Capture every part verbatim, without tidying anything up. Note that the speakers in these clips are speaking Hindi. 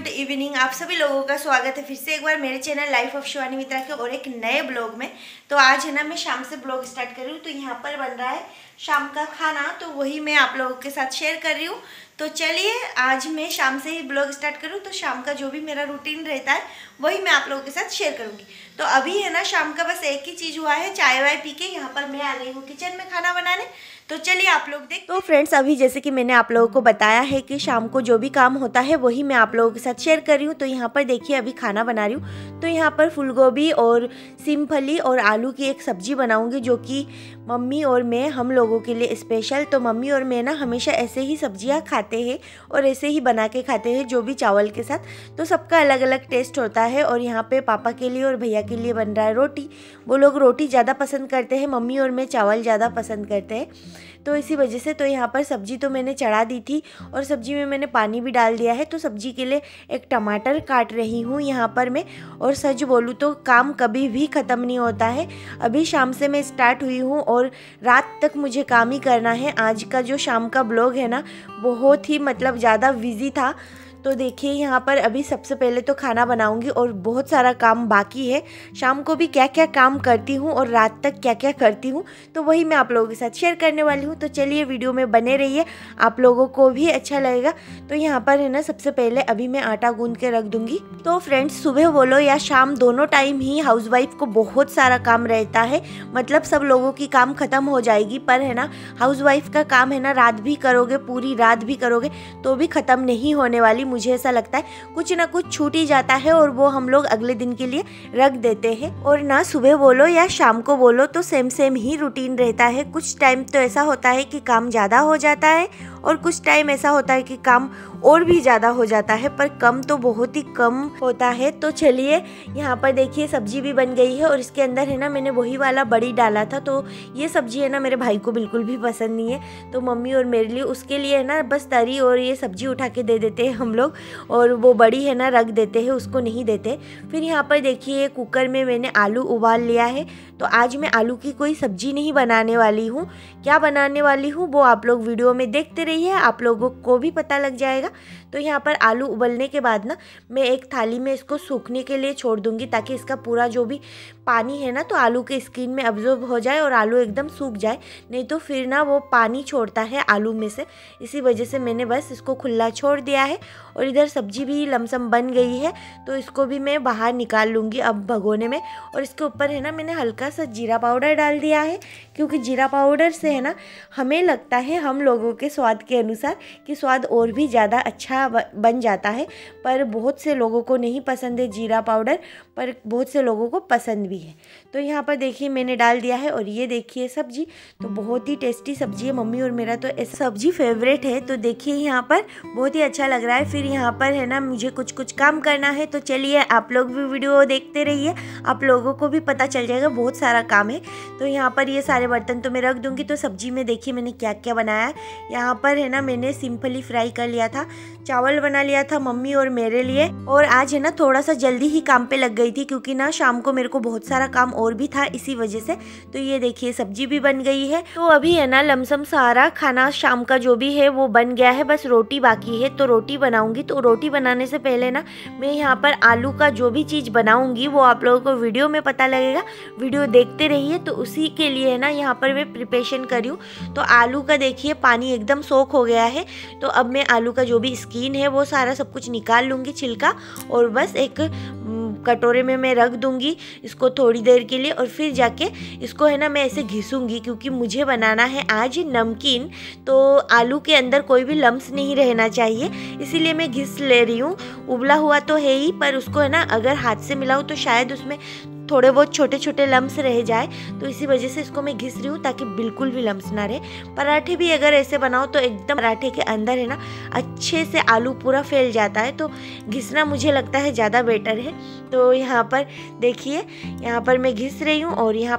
Good evening. आप सभी लोगों का स्वागत है फिर से एक बार मेरे channel life of Shivani Mitra के और एक नए ब्लॉग में। तो आज है ना मैं शाम से ब्लॉग स्टार्ट कर रही हूँ। तो यहाँ पर बन रहा है शाम का खाना, तो वही मैं आप लोगों के साथ शेयर कर रही हूँ। तो चलिए आज मैं शाम से ही ब्लॉग स्टार्ट करूँ। तो शाम का जो भी मेरा रूटीन रहता है वही मैं आप लोगों के साथ शेयर करूँगी। तो अभी है ना शाम का बस एक ही चीज़ हुआ है, चाय वाय पी के यहाँ पर मैं आ गई हूँ किचन में खाना बनाने। तो चलिए आप लोग देख। तो फ्रेंड्स अभी जैसे कि मैंने आप लोगों को बताया है कि शाम को जो भी काम होता है वही मैं आप लोगों के साथ शेयर कर रही हूँ। तो यहाँ पर देखिए अभी खाना बना रही हूँ। तो यहाँ पर फूलगोभी और सिमफली और आलू की एक सब्जी बनाऊंगी जो कि मम्मी और मैं हम लोगों के लिए स्पेशल। तो मम्मी और मैं ना हमेशा ऐसे ही सब्जियाँ खाते हैं और ऐसे ही बना के खाते हैं जो भी चावल के साथ। तो सबका अलग अलग टेस्ट होता है। और यहाँ पे पापा के लिए और भैया के लिए बन रहा है रोटी। वो लोग रोटी ज़्यादा पसंद करते हैं, मम्मी और मैं चावल ज़्यादा पसंद करते हैं। तो इसी वजह से तो यहाँ पर सब्जी तो मैंने चढ़ा दी थी और सब्जी में मैंने पानी भी डाल दिया है। तो सब्जी के लिए एक टमाटर काट रही हूँ यहाँ पर मैं। और सच बोलूँ तो काम कभी भी ख़त्म नहीं होता है। अभी शाम से मैं स्टार्ट हुई हूँ और रात तक मुझे काम ही करना है। आज का जो शाम का ब्लॉग है ना बहुत ही मतलब ज़्यादा बिजी था। तो देखिए यहाँ पर अभी सबसे पहले तो खाना बनाऊंगी और बहुत सारा काम बाकी है। शाम को भी क्या क्या काम करती हूँ और रात तक क्या क्या करती हूँ तो वही मैं आप लोगों के साथ शेयर करने वाली हूँ। तो चलिए वीडियो में बने रहिए, आप लोगों को भी अच्छा लगेगा। तो यहाँ पर है ना सबसे पहले अभी मैं आटा गूंद के रख दूंगी। तो फ्रेंड्स सुबह बोलो या शाम दोनों टाइम ही हाउसवाइफ को बहुत सारा काम रहता है। मतलब सब लोगों की काम खत्म हो जाएगी, पर है ना हाउसवाइफ का काम है ना रात भी करोगे, पूरी रात भी करोगे तो भी ख़त्म नहीं होने वाली। मुझे ऐसा लगता है कुछ ना कुछ छूट ही जाता है और वो हम लोग अगले दिन के लिए रख देते हैं। और ना सुबह बोलो या शाम को बोलो तो सेम सेम ही रूटीन रहता है। कुछ टाइम तो ऐसा होता है कि काम ज़्यादा हो जाता है और कुछ टाइम ऐसा होता है कि काम और भी ज़्यादा हो जाता है, पर कम तो बहुत ही कम होता है। तो चलिए यहाँ पर देखिए सब्जी भी बन गई है और इसके अंदर है ना मैंने वही वाला बड़ी डाला था। तो ये सब्जी है ना मेरे भाई को बिल्कुल भी पसंद नहीं है। तो मम्मी और मेरे लिए उसके लिए है ना बस तरी और ये सब्जी उठा के दे देते हैं हम लोग और वो बड़ी है ना रख देते हैं, उसको नहीं देते। फिर यहाँ पर देखिए कुकर में मैंने आलू उबाल लिया है। तो आज मैं आलू की कोई सब्जी नहीं बनाने वाली हूँ। क्या बनाने वाली हूँ वो आप लोग वीडियो में देखते रहिए, आप लोगों को भी पता लग जाएगा। तो यहाँ पर आलू उबलने के बाद ना मैं एक थाली में इसको सूखने के लिए छोड़ दूँगी ताकि इसका पूरा जो भी पानी है ना तो आलू के स्किन में अब्जॉर्ब हो जाए और आलू एकदम सूख जाए। नहीं तो फिर ना वो पानी छोड़ता है आलू में से, इसी वजह से मैंने बस इसको खुला छोड़ दिया है। और इधर सब्जी भी लमसम बन गई है तो इसको भी मैं बाहर निकाल लूँगी अब भगोने में। और इसके ऊपर है ना मैंने हल्का सा जीरा पाउडर डाल दिया है, क्योंकि जीरा पाउडर से है ना हमें लगता है हम लोगों के स्वाद के अनुसार कि स्वाद और भी ज़्यादा अच्छा बन जाता है। पर बहुत से लोगों को नहीं पसंद है जीरा पाउडर, पर बहुत से लोगों को पसंद भी है। तो यहाँ पर देखिए मैंने डाल दिया है। और ये देखिए सब्जी तो बहुत ही टेस्टी सब्जी है, मम्मी और मेरा तो ऐसा सब्जी फेवरेट है। तो देखिए यहाँ पर बहुत ही अच्छा लग रहा है। फिर यहाँ पर है ना मुझे कुछ कुछ काम करना है। तो चलिए आप लोग भी वीडियो देखते रहिए, आप लोगों को भी पता चल जाएगा, बहुत सारा काम है। तो यहाँ पर ये सारे बर्तन तो मैं रख दूँगी। तो सब्जी में देखिए मैंने क्या क्या बनाया है। यहाँ पर है ना मैंने सिंपली फ्राई कर लिया था, चावल बना लिया था मम्मी और मेरे लिए। और आज है ना थोड़ा सा जल्दी ही काम पे लग गई थी क्योंकि ना शाम को मेरे को बहुत सारा काम और भी था इसी वजह से। तो ये देखिए सब्जी भी बन गई है। तो अभी है ना लमसम सारा खाना शाम का जो भी है वो बन गया है, बस रोटी बाकी है। तो रोटी बनाऊंगी। तो रोटी बनाने से पहले ना मैं यहाँ पर आलू का जो भी चीज़ बनाऊंगी वो आप लोगों को वीडियो में पता लगेगा, वीडियो देखते रहिए। तो उसी के लिए है ना यहाँ पर मैं प्रिपरेशन करी हूँ। तो आलू का देखिए पानी एकदम सोख हो गया है। तो अब मैं आलू का जो भी स्किन है वो सारा सब कुछ निकाल लूँगी, छिलका, और बस एक कटोरे में मैं रख दूँगी इसको थोड़ी देर के लिए। और फिर जाके इसको है ना मैं ऐसे घिसूँगी क्योंकि मुझे बनाना है आज नमकीन। तो आलू के अंदर कोई भी लम्स नहीं रहना चाहिए, इसीलिए मैं घिस ले रही हूँ। उबला हुआ तो है ही, पर उसको है ना अगर हाथ से मिलाऊँ तो शायद उसमें थोड़े बहुत छोटे छोटे लम्स रह जाए। तो इसी वजह से इसको मैं घिस रही हूँ ताकि बिल्कुल भी लम्स ना रहे। पराठे भी अगर ऐसे बनाओ तो एकदम पराठे के अंदर है ना अच्छे से आलू पूरा फैल जाता है। तो घिसना मुझे लगता है ज़्यादा बेटर है। तो यहाँ पर देखिए यहाँ पर मैं घिस रही हूँ और यहाँ पर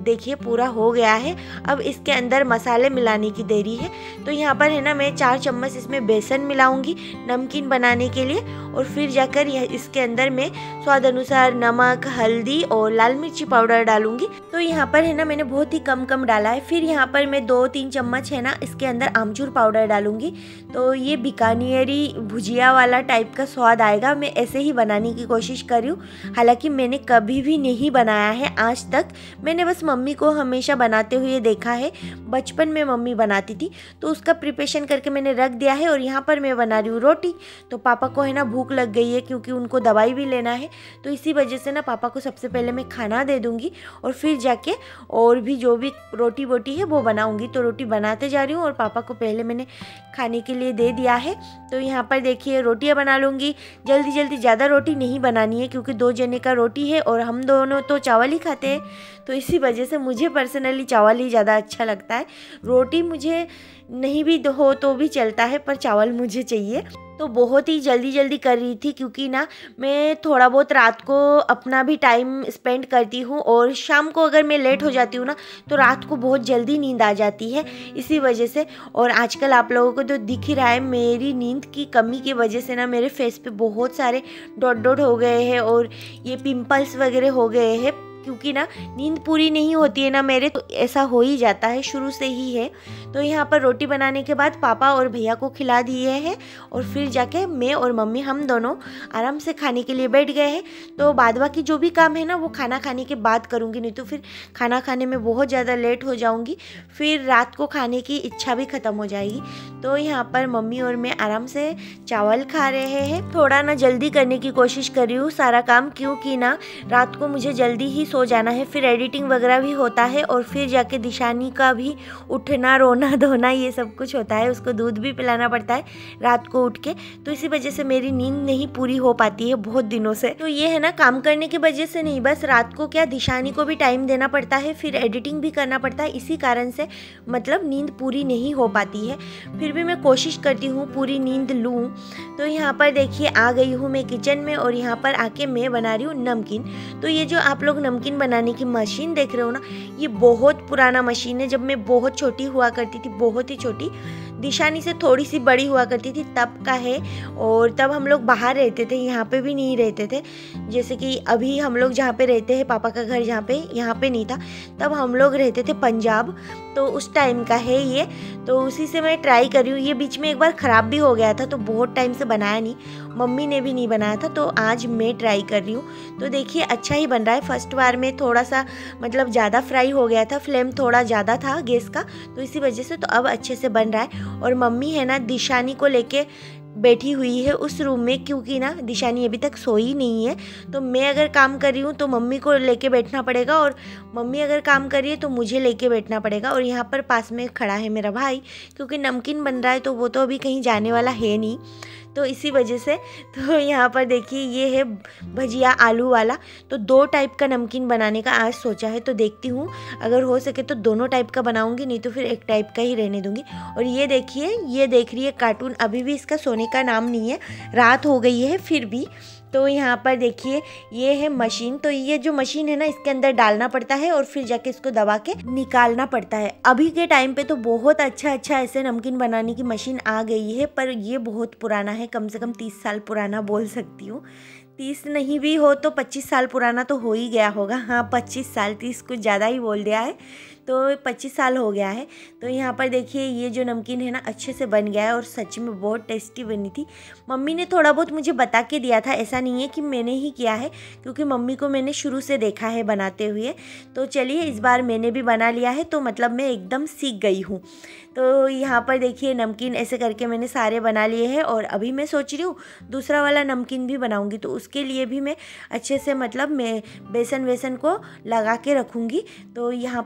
देखिए पूरा हो गया है। अब इसके अंदर मसाले मिलाने की देरी है। तो यहाँ पर है ना मैं चार चम्मच इसमें बेसन मिलाऊंगी नमकीन बनाने के लिए, और फिर जाकर यह इसके अंदर मैं स्वाद अनुसार नमक, हल्दी और लाल मिर्ची पाउडर डालूंगी। तो यहाँ पर है ना मैंने बहुत ही कम कम डाला है। फिर यहाँ पर मैं दो तीन चम्मच है ना इसके अंदर आमचूर पाउडर डालूंगी। तो ये बीकानेरी भुजिया वाला टाइप का स्वाद आएगा। मैं ऐसे ही बनाने की कोशिश कर रही हूँ। हालांकि मैंने कभी भी नहीं बनाया है आज तक, मैंने बस मम्मी को हमेशा बनाते हुए देखा है। बचपन में मम्मी बनाती थी तो उसका प्रिपरेशन करके मैंने रख दिया है। और यहाँ पर मैं बना रही हूँ रोटी। तो पापा को है ना भूख लग गई है क्योंकि उनको दवाई भी लेना है। तो इसी वजह से ना पापा को सबसे पहले मैं खाना दे दूँगी और फिर जाके और भी जो भी रोटी वोटी है वो बनाऊँगी। तो रोटी बनाते जा रही हूँ और पापा को पहले मैंने खाने के लिए दे दिया है। तो यहाँ पर देखिए रोटियाँ बना लूँगी जल्दी जल्दी। ज़्यादा रोटी नहीं बनानी है क्योंकि दो जने का रोटी है और हम दोनों तो चावल ही खाते हैं। तो इसी वजह से मुझे पर्सनली चावल ही ज़्यादा अच्छा लगता है। रोटी मुझे नहीं भी हो तो भी चलता है, पर चावल मुझे चाहिए। तो बहुत ही जल्दी जल्दी कर रही थी क्योंकि ना मैं थोड़ा बहुत रात को अपना भी टाइम स्पेंड करती हूँ, और शाम को अगर मैं लेट हो जाती हूँ ना तो रात को बहुत जल्दी नींद आ जाती है इसी वजह से। और आजकल आप लोगों को तो दिख ही रहा है मेरी नींद की कमी की वजह से ना मेरे फेस पे बहुत सारे डॉट डॉट हो गए हैं और ये पिंपल्स वगैरह हो गए हैं, क्योंकि ना नींद पूरी नहीं होती है ना मेरे, तो ऐसा हो ही जाता है, शुरू से ही है। तो यहाँ पर रोटी बनाने के बाद पापा और भैया को खिला दिए हैं और फिर जाके मैं और मम्मी हम दोनों आराम से खाने के लिए बैठ गए हैं। तो बाद बाकी जो भी काम है ना वो खाना खाने के बाद करूँगी, नहीं तो फिर खाना खाने में बहुत ज़्यादा लेट हो जाऊँगी, फिर रात को खाने की इच्छा भी ख़त्म हो जाएगी। तो यहाँ पर मम्मी और मैं आराम से चावल खा रहे हैं। थोड़ा ना जल्दी करने की कोशिश कर रही हूँ सारा काम, क्योंकि ना रात को मुझे जल्दी ही सो जाना है, फिर एडिटिंग वगैरह भी होता है और फिर जाके दिशानी का भी उठना रोना धोना ये सब कुछ होता है, उसको दूध भी पिलाना पड़ता है रात को उठ के। तो इसी वजह से मेरी नींद नहीं पूरी हो पाती है बहुत दिनों से। तो ये है ना काम करने की वजह से नहीं, बस रात को क्या दिशानी को भी टाइम देना पड़ता है, फिर एडिटिंग भी करना पड़ता है, इसी कारण से मतलब नींद पूरी नहीं हो पाती है। फिर भी मैं कोशिश करती हूँ पूरी नींद लूँ। तो यहाँ पर देखिए आ गई हूँ मैं किचन में और यहाँ पर आके मैं बना रही हूँ नमकीन। तो ये जो आप लोग नमकीन बनाने की मशीन देख रहे हो ना, ये बहुत पुराना मशीन है। जब मैं बहुत छोटी हुआ करती थी, बहुत ही छोटी, दिशानी से थोड़ी सी बड़ी हुआ करती थी तब का है। और तब हम लोग बाहर रहते थे, यहाँ पे भी नहीं रहते थे। जैसे कि अभी हम लोग जहाँ पे रहते हैं, पापा का घर जहाँ पे, यहाँ पे नहीं था, तब हम लोग रहते थे पंजाब। तो उस टाइम का है ये। तो उसी से मैं ट्राई कर रही हूँ। ये बीच में एक बार ख़राब भी हो गया था तो बहुत टाइम से बनाया नहीं, मम्मी ने भी नहीं बनाया था, तो आज मैं ट्राई कर रही हूँ। तो देखिए अच्छा ही बन रहा है। फर्स्ट बार में थोड़ा सा मतलब ज़्यादा फ्राई हो गया था, फ्लेम थोड़ा ज़्यादा था गैस का, तो इसी वजह से तो अब अच्छे से बन रहा है। और मम्मी है ना दिशानी को लेके बैठी हुई है उस रूम में, क्योंकि ना दिशानी अभी तक सोई नहीं है। तो मैं अगर काम कर रही हूँ तो मम्मी को लेके बैठना पड़ेगा, और मम्मी अगर काम कर रही है तो मुझे लेके बैठना पड़ेगा। और यहाँ पर पास में खड़ा है मेरा भाई, क्योंकि नमकीन बन रहा है तो वो तो अभी कहीं जाने वाला है नहीं, तो इसी वजह से। तो यहाँ पर देखिए ये है भजिया आलू वाला। तो दो टाइप का नमकीन बनाने का आज सोचा है, तो देखती हूँ अगर हो सके तो दोनों टाइप का बनाऊँगी, नहीं तो फिर एक टाइप का ही रहने दूँगी। और ये देखिए, ये देख रही है कार्टून, अभी भी इसका सोने का नाम नहीं है, रात हो गई है फिर भी। तो यहाँ पर देखिए ये है मशीन। तो ये जो मशीन है ना, इसके अंदर डालना पड़ता है और फिर जाके इसको दबा के निकालना पड़ता है। अभी के टाइम पे तो बहुत अच्छा अच्छा ऐसे नमकीन बनाने की मशीन आ गई है, पर ये बहुत पुराना है, कम से कम तीस साल पुराना बोल सकती हूँ। तीस नहीं भी हो तो पच्चीस साल पुराना तो हो ही गया होगा। हाँ पच्चीस साल, तीस कुछ ज़्यादा ही बोल दिया है, तो पच्चीस साल हो गया है। तो यहाँ पर देखिए ये जो नमकीन है ना अच्छे से बन गया है और सच में बहुत टेस्टी बनी थी। मम्मी ने थोड़ा बहुत मुझे बता के दिया था, ऐसा नहीं है कि मैंने ही किया है, क्योंकि मम्मी को मैंने शुरू से देखा है बनाते हुए। तो चलिए इस बार मैंने भी बना लिया है, तो मतलब मैं एकदम सीख गई हूँ। तो यहाँ पर देखिए नमकीन ऐसे करके मैंने सारे बना लिए हैं, और अभी मैं सोच रही हूँ दूसरा वाला नमकीन भी बनाऊँगी। तो उसके लिए भी मैं अच्छे से मतलब मैं बेसन वेसन को लगा के रखूँगी। तो यहाँ पे सबसे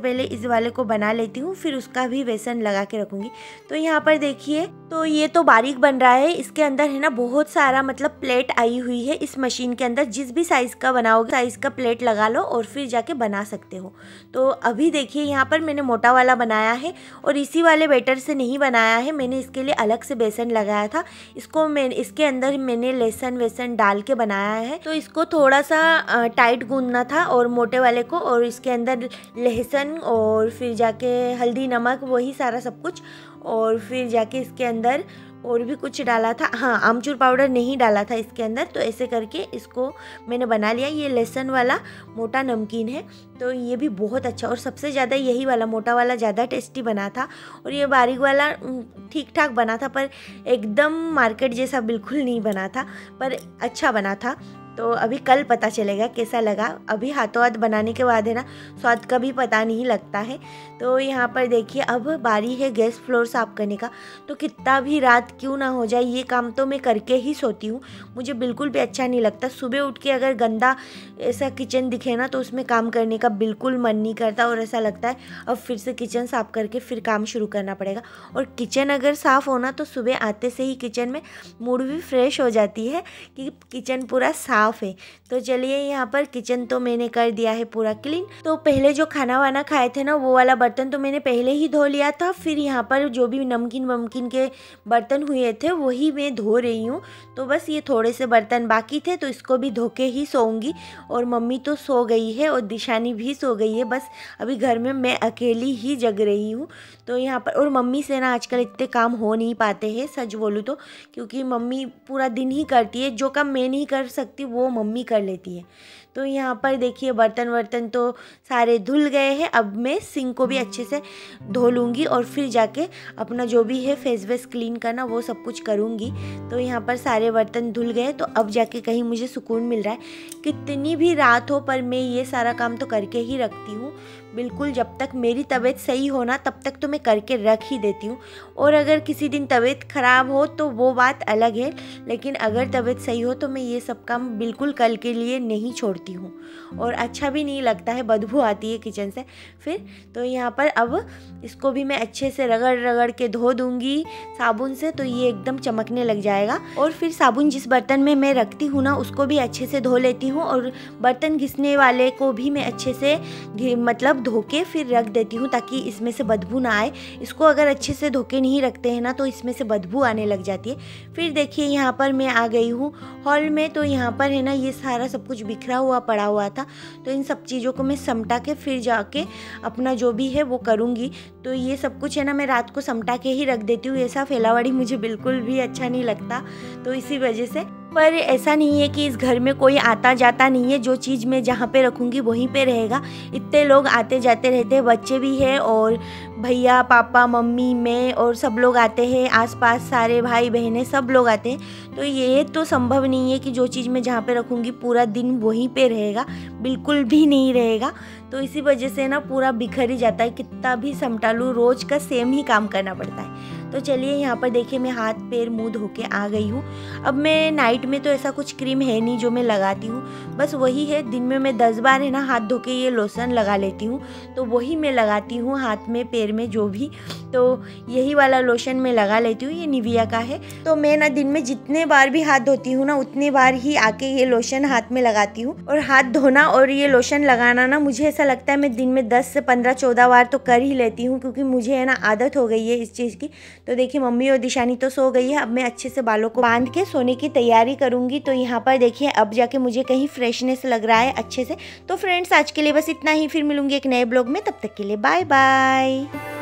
पहले इस वाले को बना लेती हूँ, फिर उसका भी बेसन लगा के रखूँगी। तो यहाँ पर देखिए, तो ये तो बारीक बन रहा है। इसके अंदर है ना बहुत सारा मतलब प्लेट आई हुई है इस मशीन के अंदर। जिस भी साइज़ का बनाओगे साइज़ का प्लेट लगा लो और फिर जाके बना सकते हो। तो अभी देखिए यहाँ पर मैंने मोटा वाला बनाया है और इसी वाले बैटर से नहीं बनाया है, मैंने इसके लिए अलग से बेसन लगाया था। इसको मैं इसके अंदर मैंने लहसुन वेसन डाल के बनाया है। तो इसको थोड़ा सा टाइट गूंदना था और मोटे वाले को, और इसके अंदर लहसुन और फिर जाके हल्दी नमक वही सारा सब कुछ, और फिर जाके इसके अंदर और भी कुछ डाला था। हाँ, आमचूर पाउडर नहीं डाला था इसके अंदर। तो ऐसे करके इसको मैंने बना लिया। ये लहसुन वाला मोटा नमकीन है, तो ये भी बहुत अच्छा, और सबसे ज़्यादा यही वाला मोटा वाला ज़्यादा टेस्टी बना था। और ये बारीक वाला ठीक ठाक बना था, पर एकदम मार्केट जैसा बिल्कुल नहीं बना था, पर अच्छा बना था। तो अभी कल पता चलेगा कैसा लगा। अभी हाथों हाथ बनाने के बाद है ना स्वाद का भी पता नहीं लगता है। तो यहाँ पर देखिए, अब बारी है गैस फ्लोर साफ़ करने का। तो कितना भी रात क्यों ना हो जाए, ये काम तो मैं करके ही सोती हूँ। मुझे बिल्कुल भी अच्छा नहीं लगता। सुबह उठ के अगर गंदा ऐसा किचन दिखे ना तो उसमें काम करने का बिल्कुल मन नहीं करता, और ऐसा लगता है अब फिर से किचन साफ़ करके फिर काम शुरू करना पड़ेगा। और किचन अगर साफ़ होना तो सुबह आते से ही किचन में मूड भी फ्रेश हो जाती है कि किचन पूरा साफ है। तो चलिए, यहाँ पर किचन तो मैंने कर दिया है पूरा क्लीन। तो पहले जो खाना वाना खाए थे ना वो वाला बर्तन तो मैंने पहले ही धो लिया था। फिर यहाँ पर जो भी नमकीन वमकीन के बर्तन हुए थे वही मैं धो रही हूँ। तो बस ये थोड़े से बर्तन बाकी थे, तो इसको भी धो के ही सोऊंगी। और मम्मी तो सो गई है और दिशानी भी सो गई है। बस अभी घर में मैं अकेली ही जग रही हूँ। तो यहाँ पर, और मम्मी से ना आजकल इतने काम हो नहीं पाते हैं सच बोलूँ तो, क्योंकि मम्मी पूरा दिन ही करती है। जो काम मैं नहीं कर सकती वो मम्मी कर लेती है। तो यहाँ पर देखिए, बर्तन वर्तन तो सारे धुल गए हैं। अब मैं सिंक को भी अच्छे से धो लूँगी और फिर जाके अपना जो भी है फेस वेस क्लीन करना वो सब कुछ करूँगी। तो यहाँ पर सारे बर्तन धुल गए, तो अब जाके कहीं मुझे सुकून मिल रहा है। कितनी भी रात हो पर मैं ये सारा काम तो करके ही रखती हूँ बिल्कुल। जब तक मेरी तबीयत सही हो ना तब तक तो मैं करके रख ही देती हूँ। और अगर किसी दिन तबीयत ख़राब हो तो वो बात अलग है, लेकिन अगर तबीयत सही हो तो मैं ये सब काम बिल्कुल कल के लिए नहीं छोड़ती हूँ। और अच्छा भी नहीं लगता है, बदबू आती है किचन से फिर। तो यहाँ पर अब इसको भी मैं अच्छे से रगड़ रगड़ के धो दूँगी साबुन से, तो ये एकदम चमकने लग जाएगा। और फिर साबुन जिस बर्तन में मैं रखती हूँ ना उसको भी अच्छे से धो लेती हूँ, और बर्तन घिसने वाले को भी मैं अच्छे से मतलब धो के फिर रख देती हूँ ताकि इसमें से बदबू ना आए। इसको अगर अच्छे से धो के नहीं रखते हैं ना तो इसमें से बदबू आने लग जाती है। फिर देखिए, यहाँ पर मैं आ गई हूँ हॉल में। तो यहाँ पर है ना ये सारा सब कुछ बिखरा हुआ पड़ा हुआ था, तो इन सब चीज़ों को मैं समटा के फिर जाके अपना जो भी है वो करूँगी। तो ये सब कुछ है ना मैं रात को समटा के ही रख देती हूँ। ऐसा फैलावाड़ी मुझे बिल्कुल भी अच्छा नहीं लगता, तो इसी वजह से। पर ऐसा नहीं है कि इस घर में कोई आता जाता नहीं है। जो चीज़ मैं जहाँ पे रखूँगी वहीं पे रहेगा। इतने लोग आते जाते रहते हैं, बच्चे भी हैं और भैया पापा मम्मी मैं और सब लोग आते हैं, आसपास सारे भाई बहनें सब लोग आते हैं। तो ये तो संभव नहीं है कि जो चीज़ मैं जहाँ पे रखूँगी पूरा दिन वहीं पे रहेगा, बिल्कुल भी नहीं रहेगा। तो इसी वजह से ना पूरा बिखर ही जाता है। कितना भी समटा लूँ, रोज़ का सेम ही काम करना पड़ता है। तो चलिए, यहाँ पर देखिए मैं हाथ पैर मुँह धो के आ गई हूँ। अब मैं नाइट में तो ऐसा कुछ क्रीम है नहीं जो मैं लगाती हूँ, बस वही है दिन में मैं दस बार है ना हाथ धो के ये लोशन लगा लेती हूँ। तो वही मैं लगाती हूँ हाथ में पैर में जो भी। तो यही वाला लोशन मैं लगा लेती हूँ, ये निविया का है। तो मैं ना दिन में जितने बार भी हाथ धोती हूँ ना उतने बार ही आके ये लोशन हाथ में लगाती हूँ। और हाथ धोना और ये लोशन लगाना ना मुझे ऐसा लगता है मैं दिन में दस से पंद्रह चौदह बार तो कर ही लेती हूँ, क्योंकि मुझे है ना आदत हो गई है इस चीज़ की। तो देखिए, मम्मी और दिशानी तो सो गई है। अब मैं अच्छे से बालों को बांध के सोने की तैयारी करूँगी। तो यहाँ पर देखिए अब जाके मुझे कहीं फ्रेशनेस लग रहा है अच्छे से। तो फ्रेंड्स, आज के लिए बस इतना ही। फिर मिलूंगी एक नए ब्लॉग में, तब तक के लिए बाय बाय।